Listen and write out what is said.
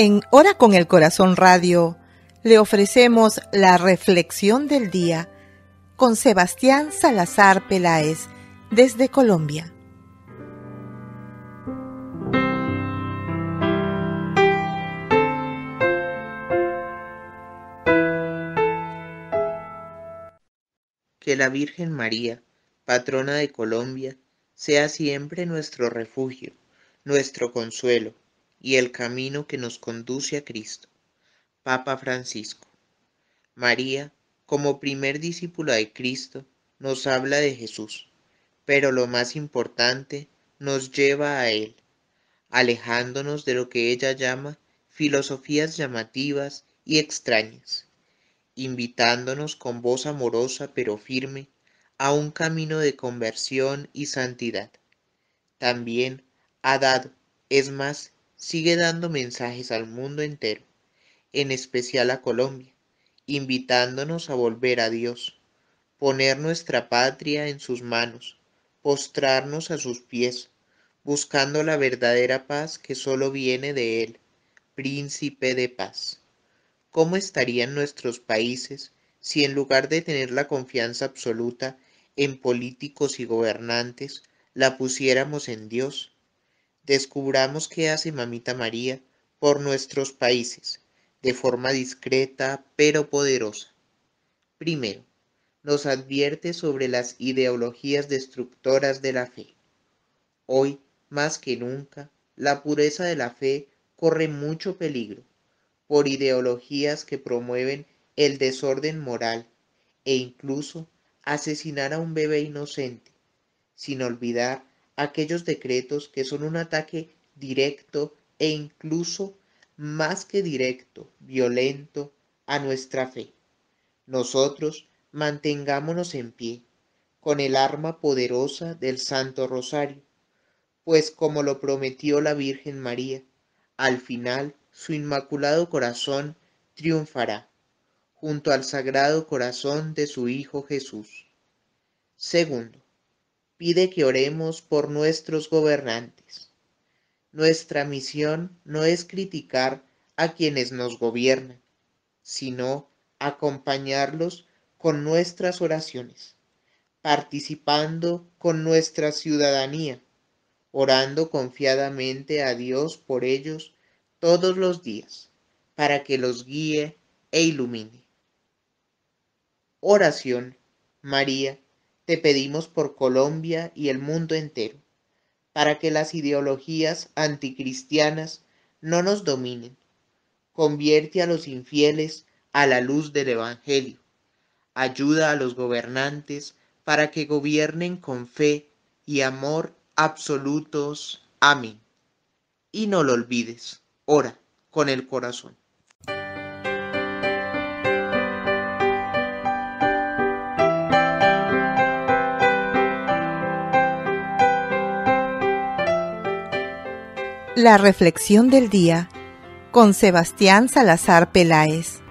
En Hora con el Corazón Radio le ofrecemos la reflexión del día con Sebastián Salazar Peláez desde Colombia. Que la Virgen María, patrona de Colombia, sea siempre nuestro refugio, nuestro consuelo y el camino que nos conduce a Cristo. Papa Francisco. María, como primer discípula de Cristo, nos habla de Jesús, pero lo más importante, nos lleva a Él, alejándonos de lo que ella llama filosofías llamativas y extrañas, invitándonos con voz amorosa pero firme a un camino de conversión y santidad. También ha dado, es más, sigue dando mensajes al mundo entero, en especial a Colombia, invitándonos a volver a Dios, poner nuestra patria en sus manos, postrarnos a sus pies, buscando la verdadera paz que solo viene de Él, Príncipe de paz. ¿Cómo estarían nuestros países si en lugar de tener la confianza absoluta en políticos y gobernantes, la pusiéramos en Dios? Descubramos qué hace Mamita María por nuestros países, de forma discreta pero poderosa. Primero, nos advierte sobre las ideologías destructoras de la fe. Hoy, más que nunca, la pureza de la fe corre mucho peligro por ideologías que promueven el desorden moral e incluso asesinar a un bebé inocente, sin olvidar aquellos decretos que son un ataque directo e incluso más que directo, violento a nuestra fe. Nosotros mantengámonos en pie con el arma poderosa del Santo Rosario, pues como lo prometió la Virgen María, al final su inmaculado corazón triunfará, junto al Sagrado Corazón de su Hijo Jesús. Segundo, pide que oremos por nuestros gobernantes. Nuestra misión no es criticar a quienes nos gobiernan, sino acompañarlos con nuestras oraciones, participando con nuestra ciudadanía, orando confiadamente a Dios por ellos todos los días, para que los guíe e ilumine. Oración. María, te pedimos por Colombia y el mundo entero, para que las ideologías anticristianas no nos dominen. Convierte a los infieles a la luz del Evangelio. Ayuda a los gobernantes para que gobiernen con fe y amor absolutos. Amén. Y no lo olvides, ora con el corazón. La reflexión del día con Sebastián Salazar Peláez.